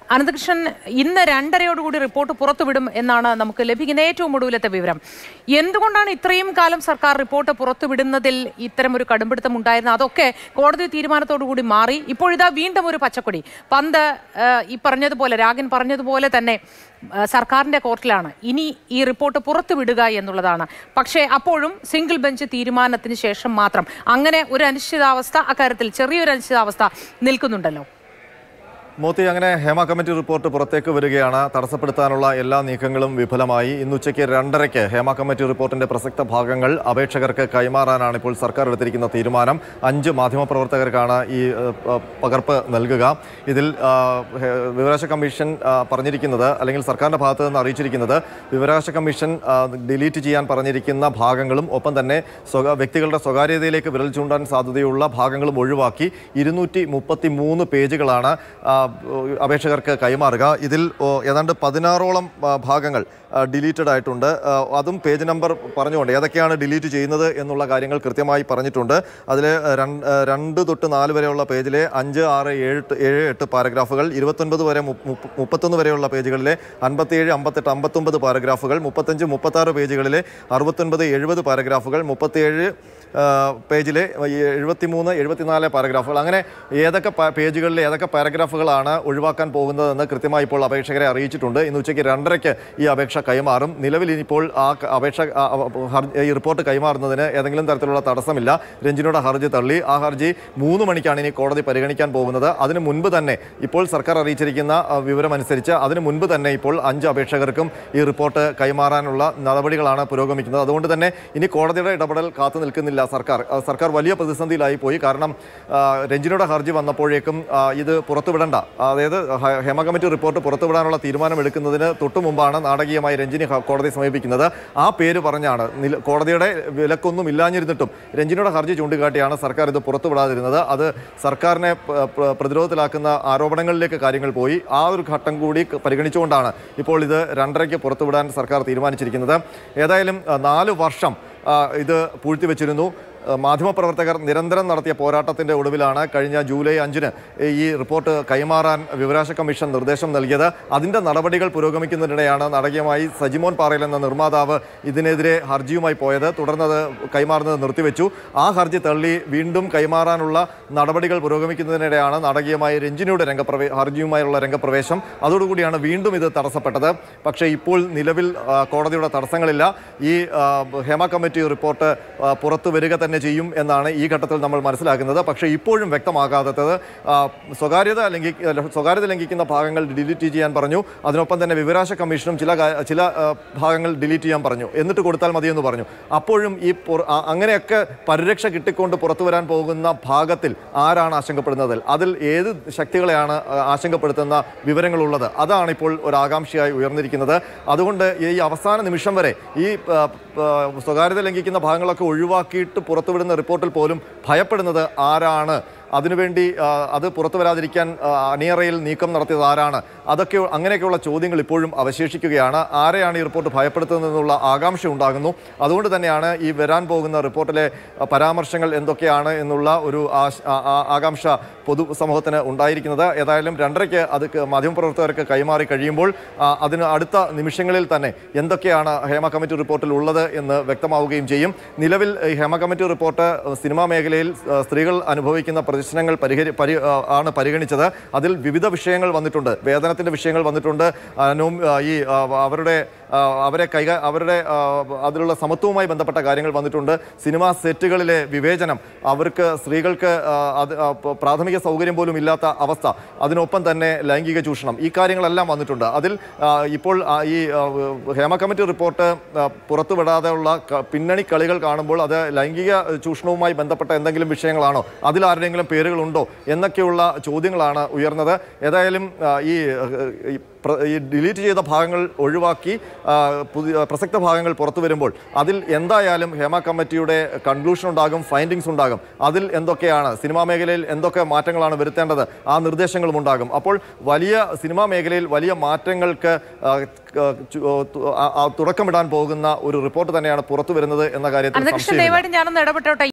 അനന്തകൃഷ്ണൻ, ഇന്ന് 2:30 റിപ്പോർട്ട് പുറത്തുവിടും എന്നാണ് നമുക്ക് ലഭിക്കുന്ന ഏറ്റവും ഒടുവിലത്തെ വിവരം. എന്തുകൊണ്ടാണ് ഇത്രയും കാലം സർക്കാർ റിപ്പോർട്ട് പുറത്തുവിടുന്നതിൽ ഇത്തരമൊരു കടുംപിടുത്തം ഉണ്ടായിരുന്നത്? അതൊക്കെ കോടതി തീരുമാനത്തോടുകൂടി മാറി. ഇപ്പോഴിതാ വീണ്ടും ഒരു പച്ചക്കൊടി. പന്ത് ഈ പറഞ്ഞതുപോലെ, രാഗൻ പറഞ്ഞതുപോലെ തന്നെ സർക്കാരിന്റെ കോർട്ടിലാണ്. ഇനി ഈ റിപ്പോർട്ട് പുറത്തുവിടുക എന്നുള്ളതാണ്. പക്ഷേ അപ്പോഴും സിംഗിൾ ബെഞ്ച് തീരുമാനത്തിന് ശേഷം മാത്രം. അങ്ങനെ ഒരു അനിശ്ചിതാവസ്ഥ, അക്കാര്യത്തിൽ ചെറിയൊരു അനിശ്ചിതാവസ്ഥ നിൽക്കുന്നുണ്ടല്ലോ. മോത്തി, അങ്ങനെ ഹേമ കമ്മിറ്റി റിപ്പോർട്ട് പുറത്തേക്ക് വരികയാണ്. തടസ്സപ്പെടുത്താനുള്ള എല്ലാ നീക്കങ്ങളും വിഫലമായി. ഇന്ന് ഉച്ചയ്ക്ക് 2:30 ഹേമ കമ്മിറ്റി റിപ്പോർട്ടിന്റെ പ്രസക്ത ഭാഗങ്ങൾ അപേക്ഷകർക്ക് കൈമാറാനാണ് ഇപ്പോൾ സർക്കാർ എടുത്തിരിക്കുന്ന തീരുമാനം. 5 മാധ്യമപ്രവർത്തകർക്കാണ് ഈ പകർപ്പ് നൽകുക. ഇതിൽ വിവരാവകാശ കമ്മീഷൻ പറഞ്ഞിരിക്കുന്നത്, അല്ലെങ്കിൽ സർക്കാരിന്റെ ഭാഗത്ത് നിന്ന് അറിയിച്ചിരിക്കുന്നത്, വിവരാവകാശ കമ്മീഷൻ ഡിലീറ്റ് ചെയ്യാൻ പറഞ്ഞിരിക്കുന്ന ഭാഗങ്ങളും ഒപ്പം തന്നെ വ്യക്തികളുടെ സ്വകാര്യതയിലേക്ക് വിരൽ ചൂണ്ടാൻ സാധ്യതയുള്ള ഭാഗങ്ങളും ഒഴിവാക്കി 233 പേജുകളാണ് അപേക്ഷകർക്ക് കൈമാറുക. ഇതിൽ ഏതാണ്ട് 16ഓളം ഭാഗങ്ങൾ ഡിലീറ്റഡ് ആയിട്ടുണ്ട്. അതും പേജ് നമ്പർ പറഞ്ഞുകൊണ്ട് ഏതൊക്കെയാണ് ഡിലീറ്റ് ചെയ്യുന്നത് എന്നുള്ള കാര്യങ്ങൾ കൃത്യമായി പറഞ്ഞിട്ടുണ്ട്. അതിൽ 2 തൊട്ട് 4 വരെയുള്ള പേജിലെ 5, 6, 7, 8 പാരഗ്രാഫുകൾ, 29 വരെ 31 വരെയുള്ള പേജുകളിലെ 57, 58, 59 പാരഗ്രാഫുകൾ, 35, 36 പേജുകളിലെ 69, 70 പാരഗ്രാഫുകൾ, 37 പേജിലെ 73, 74 പാരഗ്രാഫുകൾ, അങ്ങനെ ഏതൊക്കെ പേജുകളിലെ ഏതൊക്കെ പാരഗ്രാഫുകളാണ് ഒഴിവാക്കാൻ പോകുന്നതെന്ന് കൃത്യമായി ഇപ്പോൾ അപേക്ഷകരെ അറിയിച്ചിട്ടുണ്ട്. ഇന്ന് ഉച്ചയ്ക്ക് 2:30 ഈ അപേക്ഷ കൈമാറും. നിലവിൽ ഇനിയിപ്പോൾ ഈ റിപ്പോർട്ട് കൈമാറുന്നതിന് ഏതെങ്കിലും തരത്തിലുള്ള തടസ്സമില്ല. രഞ്ജിനിയുടെ ഹർജി തള്ളി. ആ ഹർജി 3 മണിക്കാണ് ഇനി കോടതി പരിഗണിക്കാൻ പോകുന്നത്. അതിന് മുൻപ് തന്നെ ഇപ്പോൾ സർക്കാർ അറിയിച്ചിരിക്കുന്ന വിവരമനുസരിച്ച് അതിന് മുൻപ് തന്നെ ഇപ്പോൾ 5 അപേക്ഷകർക്കും ഈ റിപ്പോർട്ട് കൈമാറാനുള്ള നടപടികളാണ് പുരോഗമിക്കുന്നത്. അതുകൊണ്ട് തന്നെ ഇനി കോടതിയുടെ ഇടപെടൽ കാത്തു നിൽക്കുന്നില്ല സർക്കാർ വലിയ പ്രതിസന്ധിയിലായി പോയി. കാരണം രഞ്ജിനിയുടെ ഹർജി വന്നപ്പോഴേക്കും ഇത് പുറത്തുവിടണ്ട, അതായത് ഹേമ കമ്മിറ്റി റിപ്പോർട്ട് പുറത്തുവിടാനുള്ള തീരുമാനം എടുക്കുന്നതിന് തൊട്ടു മുമ്പാണ് നാടകീയമായി രഞ്ജിനി കോടതിയെ സമീപിക്കുന്നത്. ആ പേര് പറഞ്ഞാണ്, കോടതിയുടെ വിലക്കൊന്നും ഇല്ലാഞ്ഞിരുന്നിട്ടും രഞ്ജിനിയുടെ ഹർജി ചൂണ്ടിക്കാട്ടിയാണ് സർക്കാർ ഇത് പുറത്തുവിടാതിരുന്നത്. അത് സർക്കാരിനെ പ്രതിരോധത്തിലാക്കുന്ന ആരോപണങ്ങളിലേക്ക് കാര്യങ്ങൾ പോയി. ആ ഒരു ഘട്ടം കൂടി പരിഗണിച്ചുകൊണ്ടാണ് ഇപ്പോൾ ഇത് 2:30 പുറത്തുവിടാൻ സർക്കാർ തീരുമാനിച്ചിരിക്കുന്നത്. ഏതായാലും 4 വർഷം ഇത് പൂഴ്ത്തിവെച്ചിരുന്നു. മാധ്യമപ്രവർത്തകർ നിരന്തരം നടത്തിയ പോരാട്ടത്തിൻ്റെ ഒടുവിലാണ് കഴിഞ്ഞ ജൂലൈ 5-ന് ഈ റിപ്പോർട്ട് കൈമാറാൻ വിവരാവകാശ കമ്മീഷൻ നിർദ്ദേശം നൽകിയത്. അതിൻ്റെ നടപടികൾ പുരോഗമിക്കുന്നതിനിടെയാണ് നാടകീയമായി സജിമോൻ പാറയിൽ എന്ന നിർമ്മാതാവ് ഇതിനെതിരെ ഹർജിയുമായി പോയത്. തുടർന്നത് കൈമാറുന്നത് നിർത്തിവെച്ചു. ആ ഹർജി തള്ളി വീണ്ടും കൈമാറാനുള്ള നടപടികൾ പുരോഗമിക്കുന്നതിനിടെയാണ് നാടകീയമായി രഞ്ജിനിയുടെ ഹർജിയുമായുള്ള രംഗപ്രവേശം. അതോടുകൂടിയാണ് വീണ്ടും ഇത് തടസ്സപ്പെട്ടത്. പക്ഷേ ഇപ്പോൾ നിലവിൽ കോടതിയുടെ തടസ്സങ്ങളില്ല. ഈ ഹേമ കമ്മിറ്റി റിപ്പോർട്ട് പുറത്തു വരിക തന്നെ ചെയ്യും എന്നാണ് ഈ ഘട്ടത്തിൽ നമ്മൾ മനസ്സിലാക്കുന്നത്. പക്ഷേ ഇപ്പോഴും വ്യക്തമാകാത്തത് സ്വകാര്യത ലംഘിക്കുന്ന ഭാഗങ്ങൾ ഡിലീറ്റ് ചെയ്യാൻ പറഞ്ഞു. അതിനൊപ്പം തന്നെ വിവരാവകാശ കമ്മീഷനും ചില ഭാഗങ്ങൾ ഡിലീറ്റ് ചെയ്യാൻ പറഞ്ഞു. എന്നിട്ട് കൊടുത്താൽ മതിയെന്ന് പറഞ്ഞു. അപ്പോഴും ഈ അങ്ങനെയൊക്കെ പരിരക്ഷ കിട്ടിക്കൊണ്ട് പുറത്തു വരാൻ പോകുന്ന ഭാഗത്തിൽ ആരാണ് ആശങ്കപ്പെടുന്നത്? അതിൽ ഏത് ശക്തികളെയാണ് ആശങ്കപ്പെടുത്തുന്ന വിവരങ്ങളുള്ളത്? അതാണ് ഇപ്പോൾ ഒരു ആകാംക്ഷയായി ഉയർന്നിരിക്കുന്നത്. അതുകൊണ്ട് ഈ അവസാന നിമിഷം വരെ ഈ സ്വകാര്യത ലംഘിക്കുന്ന ഭാഗങ്ങളൊക്കെ ഒഴിവാക്കിയിട്ട് പുറത്തുവിടുന്ന റിപ്പോർട്ടിൽ പോലും ഭയപ്പെടുന്നത് ആരാണ്? അതിനുവേണ്ടി അത് പുറത്തു വരാതിരിക്കാൻ അണിയറയിൽ നീക്കം നടത്തിയത് ആരാണ്? അങ്ങനെയൊക്കെയുള്ള ചോദ്യങ്ങൾ ഇപ്പോഴും അവശേഷിക്കുകയാണ്. ആരെയാണ് ഈ റിപ്പോർട്ട് ഭയപ്പെടുത്തുന്നതെന്നുള്ള ആകാംക്ഷ ഉണ്ടാകുന്നു. അതുകൊണ്ട് തന്നെയാണ് ഈ വരാൻ പോകുന്ന റിപ്പോർട്ടിലെ പരാമർശങ്ങൾ എന്തൊക്കെയാണ് എന്നുള്ള ഒരു ആകാംക്ഷ പൊതുസമൂഹത്തിന് ഉണ്ടായിരിക്കുന്നത്. ഏതായാലും 2:30 അത് മാധ്യമപ്രവർത്തകർക്ക് കൈമാറി കഴിയുമ്പോൾ അതിന് അടുത്ത നിമിഷങ്ങളിൽ തന്നെ എന്തൊക്കെയാണ് ഹേമ കമ്മിറ്റി റിപ്പോർട്ടിൽ ഉള്ളത് എന്ന് വ്യക്തമാവുകയും ചെയ്യും. നിലവിൽ ഹേമ കമ്മിറ്റി റിപ്പോർട്ട് സിനിമാ മേഖലയിൽ സ്ത്രീകൾ അനുഭവിക്കുന്ന പ്രശ്നങ്ങൾ ആണ് പരിഗണിച്ചത്. അതിൽ വിവിധ വിഷയങ്ങൾ വന്നിട്ടുണ്ട്. വേതനത്തിൻ്റെ വിഷയങ്ങൾ വന്നിട്ടുണ്ട്. അവരുടെ അതിലുള്ള സമത്വവുമായി ബന്ധപ്പെട്ട കാര്യങ്ങൾ വന്നിട്ടുണ്ട്. സിനിമാ സെറ്റുകളിലെ വിവേചനം, സ്ത്രീകൾക്ക് പ്രാഥമിക സൗകര്യം പോലും ഇല്ലാത്ത അവസ്ഥ, അതിനൊപ്പം തന്നെ ലൈംഗിക ചൂഷണം, ഈ കാര്യങ്ങളെല്ലാം വന്നിട്ടുണ്ട്. അതിൽ ഇപ്പോൾ ഈ ഹേമ കമ്മിറ്റി റിപ്പോർട്ട് പുറത്തുവിടാതെയുള്ള പിന്നണി കളികൾ കാണുമ്പോൾ അത് ലൈംഗിക ചൂഷണവുമായി ബന്ധപ്പെട്ട എന്തെങ്കിലും വിഷയങ്ങളാണോ, അതിലാരുടെയെങ്കിലും പേരുകളുണ്ടോ എന്നൊക്കെയുള്ള ചോദ്യങ്ങളാണ് ഉയർന്നത്. ഏതായാലും ഈ ഡിലീറ്റ് ചെയ്ത ഭാഗങ്ങൾ ഒഴിവാക്കി പ്രസക്ത ഭാഗങ്ങൾ പുറത്തു വരുമ്പോൾ അതിൽ എന്തായാലും ഹേമ കമ്മിറ്റിയുടെ കൺക്ലൂഷൻ ഉണ്ടാകും, ഫൈൻഡിങ്സ് ഉണ്ടാകും. അതിൽ എന്തൊക്കെയാണ് സിനിമാ മേഖലയിൽ എന്തൊക്കെ മാറ്റങ്ങളാണ് വരുത്തേണ്ടത്, ആ നിർദ്ദേശങ്ങളും ഉണ്ടാകും. അപ്പോൾ സിനിമാ മേഖലയിൽ വലിയ മാറ്റങ്ങൾക്ക് തുടക്കമിടാൻ പോകുന്ന ഒരു റിപ്പോർട്ട് തന്നെയാണ് പുറത്തു വരുന്നത് എന്ന കാര്യത്തിൽ